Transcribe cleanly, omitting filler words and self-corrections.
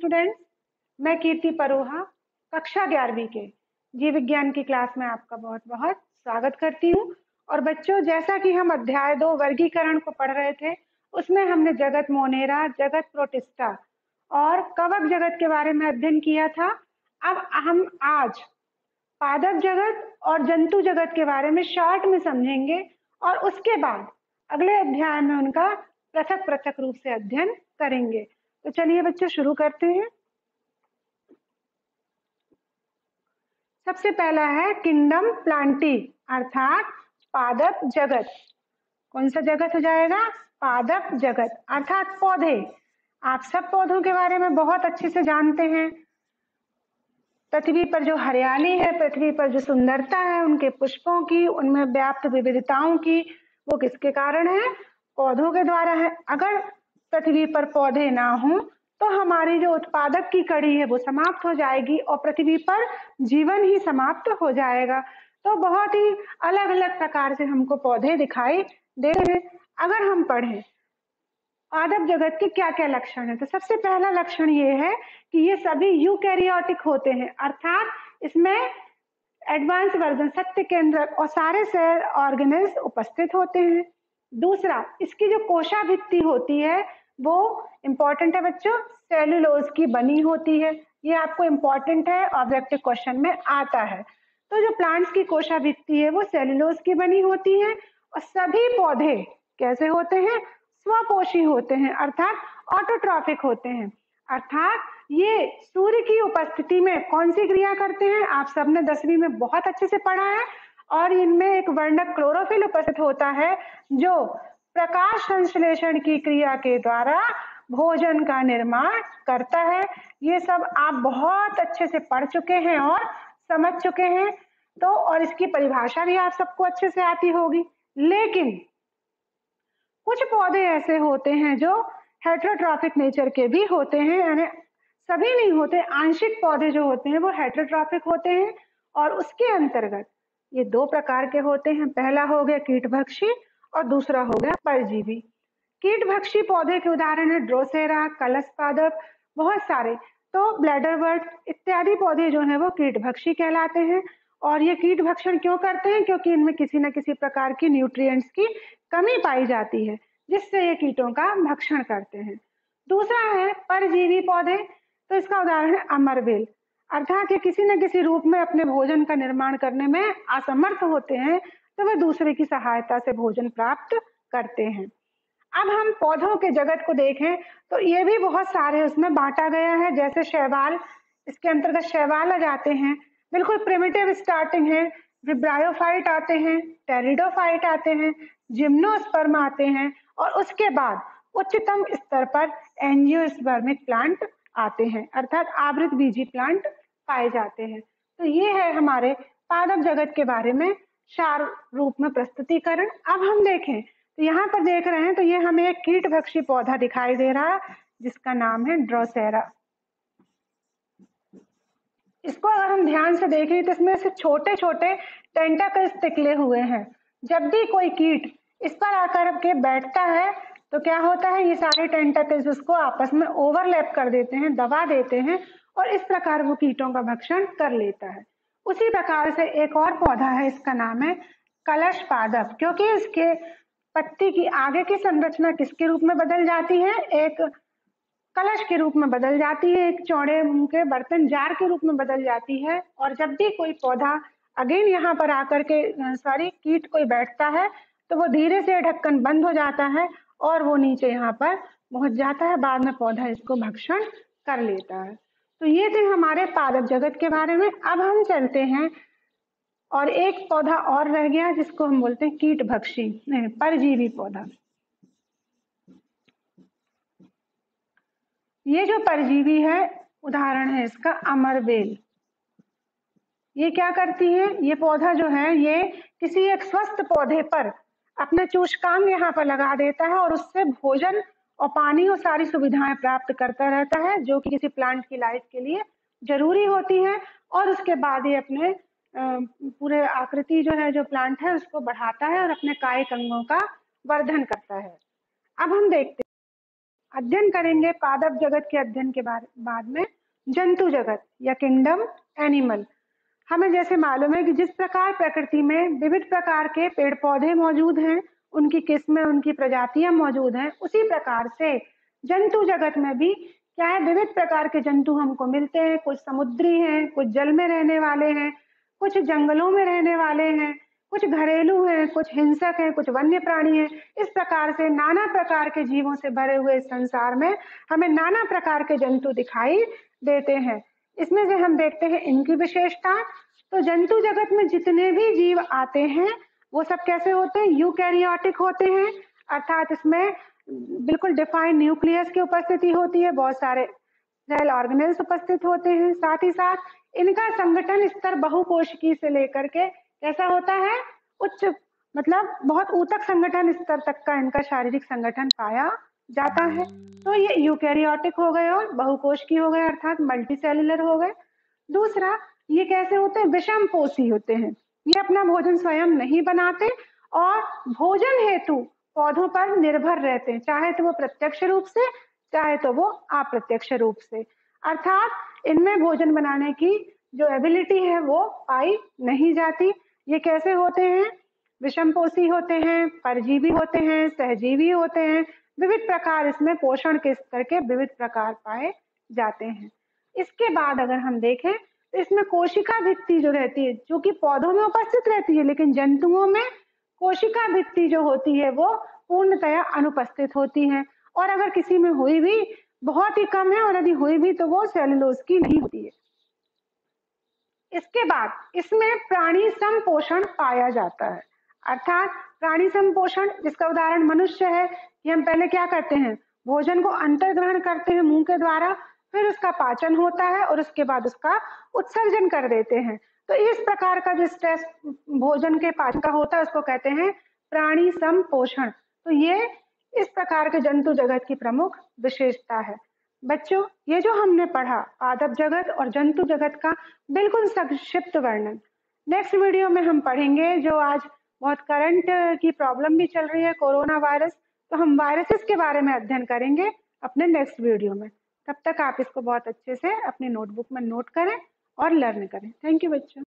Students, मैं कीर्ति परोहा कक्षा 11वीं के जीव विज्ञान की क्लास में आपका बहुत बहुत स्वागत करती हूँ। और बच्चों, जैसा कि हम अध्याय 2 वर्गीकरण को पढ़ रहे थे, उसमें हमने जगत मोनेरा, जगत प्रोटिस्टा और कवक जगत के बारे में अध्ययन किया था। अब हम आज पादप जगत और जंतु जगत के बारे में शॉर्ट में समझेंगे और उसके बाद अगले अध्याय में उनका पृथक पृथक रूप से अध्ययन करेंगे। तो चलिए बच्चों, शुरू करते हैं। सबसे पहला है किंगडम प्लांटी अर्थात पादप जगत। कौन सा जगत हो जाएगा? पादप जगत अर्थात पौधे। आप सब पौधों के बारे में बहुत अच्छे से जानते हैं। पृथ्वी पर जो हरियाली है, पृथ्वी पर जो सुंदरता है, उनके पुष्पों की, उनमें व्याप्त विविधताओं की, वो किसके कारण है? पौधों के द्वारा है। अगर पृथ्वी पर पौधे ना हो तो हमारी जो उत्पादक की कड़ी है वो समाप्त हो जाएगी और पृथ्वी पर जीवन ही समाप्त हो जाएगा। तो बहुत ही अलग अलग प्रकार से हमको पौधे दिखाई दे रहे हैं। अगर हम पढ़ें पादप जगत के क्या क्या लक्षण है, तो सबसे पहला लक्षण ये है कि ये सभी यूकैरियोटिक होते हैं, अर्थात इसमें एडवांस वर्जन सत्य केंद्रक और सारे सेल ऑर्गेनेल्स उपस्थित होते हैं। दूसरा, इसकी जो कोशाभित्ति होती है वो इंपॉर्टेंट है बच्चों, सेलुलोज की बनी होती है। ये आपको इंपॉर्टेंट है, ऑब्जेक्टिव क्वेश्चन में आता है। तो जो प्लांट्स की कोशाभित्ति है वो सेलुलोज की बनी होती है और सभी पौधे कैसे होते हैं? स्वपोषी होते हैं, अर्थात ऑटोट्रॉफिक होते हैं। अर्थात ये सूर्य की उपस्थिति में कौन सी क्रिया करते हैं? आप सबने 10वीं में बहुत अच्छे से पढ़ा है। और इनमें एक वर्णक क्लोरोफिल उपस्थित होता है जो प्रकाश संश्लेषण की क्रिया के द्वारा भोजन का निर्माण करता है। ये सब आप बहुत अच्छे से पढ़ चुके हैं और समझ चुके हैं। तो और इसकी परिभाषा भी आप सबको अच्छे से आती होगी। लेकिन कुछ पौधे ऐसे होते हैं जो हेटेरोट्रॉफिक नेचर के भी होते हैं, यानी सभी नहीं होते, आंशिक पौधे जो होते हैं वो हेटेरोट्रॉफिक होते हैं। और उसके अंतर्गत ये दो प्रकार के होते हैं। पहला हो गया कीटभक्षी और दूसरा हो गया परजीवी। कीटभक्षी पौधे के उदाहरण है ड्रोसेरा, कलश पादप, बहुत सारे। तो ब्लैडरवर्ट इत्यादि पौधे जो हैं वो कीटभक्षी कहलाते हैं। और ये कीट भक्षण क्यों करते हैं? क्योंकि इनमें किसी न किसी प्रकार की न्यूट्रिएंट्स की कमी पाई जाती है, जिससे ये कीटों का भक्षण करते हैं। दूसरा है परजीवी पौधे। तो इसका उदाहरण है अमरवेल, अर्थात ये किसी न किसी रूप में अपने भोजन का निर्माण करने में असमर्थ होते हैं, तो वे दूसरे की सहायता से भोजन प्राप्त करते हैं। अब हम पौधों के जगत को देखें तो ये भी बहुत सारे उसमें बांटा गया है। जैसे शैवाल, इसके अंतर्गत शैवाल आ जाते हैं, बिल्कुल प्रिमिटिव स्टार्टिंग है। विब्रायोफाइट आते हैं, टेरिडोफाइट आते हैं, जिम्नोस्पर्म आते हैं और उसके बाद उच्चतम स्तर पर एंजियोस्पर्मिक प्लांट आते हैं, अर्थात आवृत बीजी प्लांट पाए जाते हैं। तो ये है हमारे पादप जगत के बारे में सार रूप में प्रस्तुतिकरण। अब हम देखें तो यहाँ पर देख रहे हैं तो ये हमें एक कीटभक्षी पौधा दिखाई दे रहा है जिसका नाम है ड्रोसेरा। इसको अगर हम ध्यान से देखें तो इसमें से छोटे छोटे टेंटाकल्स निकले हुए हैं। जब भी कोई कीट इस पर आकर के बैठता है तो क्या होता है, ये सारे टेंटाकल्स उसको आपस में ओवरलैप कर देते हैं, दबा देते हैं और इस प्रकार वो कीटों का भक्षण कर लेता है। उसी प्रकार से एक और पौधा है, इसका नाम है कलश पादप। क्योंकि इसके पत्ती की आगे की संरचना किसके रूप में बदल जाती है? एक कलश के रूप में बदल जाती है, एक चौड़े मुंह के बर्तन जार के रूप में बदल जाती है। और जब भी कोई पौधा अगेन यहाँ पर आकर के कीट कोई बैठता है तो वो धीरे से ढक्कन बंद हो जाता है और वो नीचे यहाँ पर पहुंच जाता है। बाद में पौधा इसको भक्षण कर लेता है। तो ये थे हमारे पादप जगत के बारे में। अब हम चलते हैं और एक पौधा और रह गया जिसको हम बोलते हैं कीटभक्षी, परजीवी पौधा। ये जो परजीवी है, उदाहरण है इसका अमरवेल। ये क्या करती है? ये पौधा जो है ये किसी एक स्वस्थ पौधे पर अपने चूषकांग यहाँ पर लगा देता है और उससे भोजन और पानी और सारी सुविधाएं प्राप्त करता रहता है जो कि किसी प्लांट की लाइफ के लिए जरूरी होती है। और उसके बाद ये अपने पूरे आकृति जो है, जो प्लांट है, उसको बढ़ाता है और अपने कायिक अंगों का वर्धन करता है। अब हम देखते हैं अध्ययन करेंगे पादप जगत के अध्ययन के बाद में जंतु जगत या किंगडम एनिमल। हमें जैसे मालूम है कि जिस प्रकार प्रकृति में विविध प्रकार के पेड़ पौधे मौजूद हैं, उनकी किस्में, उनकी प्रजातियां मौजूद हैं, उसी प्रकार से जंतु जगत में भी क्या है, विविध प्रकार के जंतु हमको मिलते हैं। कुछ समुद्री हैं, कुछ जल में रहने वाले हैं, कुछ जंगलों में रहने वाले हैं, कुछ घरेलू हैं, कुछ हिंसक हैं, कुछ वन्य प्राणी हैं। इस प्रकार से नाना प्रकार के जीवों से भरे हुए इस संसार में हमें नाना प्रकार के जंतु दिखाई देते हैं। इसमें से हम देखते हैं इनकी विशेषता। तो जंतु जगत में जितने भी जीव आते हैं वो सब कैसे होते हैं, यूकैरियोटिक होते हैं, अर्थात इसमें बिल्कुल डिफाइंड न्यूक्लियस की उपस्थिति होती है, बहुत सारे सेल ऑर्गेनेल्स उपस्थित होते हैं। साथ ही साथ इनका संगठन स्तर बहुकोशिकी से लेकर के कैसा होता है, उच्च मतलब बहुत ऊतक संगठन स्तर तक का इनका शारीरिक संगठन पाया जाता है। तो ये यूकैरियोटिक हो गए और बहुकोशिकी हो गए, अर्थात मल्टीसेलुलर हो गए। दूसरा, ये कैसे होते हैं, विषम पोषी होते हैं। ये अपना भोजन स्वयं नहीं बनाते और भोजन हेतु पौधों पर निर्भर रहते हैं, चाहे तो वो प्रत्यक्ष रूप से, चाहे तो वो अप्रत्यक्ष रूप से। अर्थात इनमें भोजन बनाने की जो एबिलिटी है वो पाई नहीं जाती। ये कैसे होते हैं, विषमपोषी होते हैं, परजीवी होते हैं, सहजीवी होते हैं। विविध प्रकार इसमें पोषण के स्तर के विविध प्रकार पाए जाते हैं। इसके बाद अगर हम देखें तो इसमें कोशिका भित्ति जो रहती है, जो कि पौधों में उपस्थित रहती है, लेकिन जंतुओं में कोशिका भित्ति जो होती है वो पूर्णतया अनुपस्थित होती है, और अगर किसी में हुई भी बहुत ही कम है, और यदि हुई भी तो वो सेलुलोज की नहीं होती है। इसके बाद इसमें प्राणी संपोषण पाया जाता है, अर्थात प्राणी संपोषण जिसका उदाहरण मनुष्य है कि हम पहले क्या करते हैं, भोजन को अंतर्ग्रहण करते हैं मुंह के द्वारा, फिर उसका पाचन होता है और उसके बाद उसका उत्सर्जन कर देते हैं। तो इस प्रकार का जो स्ट्रेस भोजन के पाचन का होता है उसको कहते हैं प्राणी संपोषण। तो ये इस प्रकार के जंतु जगत की प्रमुख विशेषता है। बच्चों, ये जो हमने पढ़ा पादप जगत और जंतु जगत का बिल्कुल संक्षिप्त वर्णन, नेक्स्ट वीडियो में हम पढ़ेंगे। जो आज बहुत करंट की प्रॉब्लम भी चल रही है, कोरोना वायरस, तो हम वायरसेस के बारे में अध्ययन करेंगे अपने नेक्स्ट वीडियो में। तब तक आप इसको बहुत अच्छे से अपनी नोटबुक में नोट करें और लर्न करें। थैंक यू बच्चों।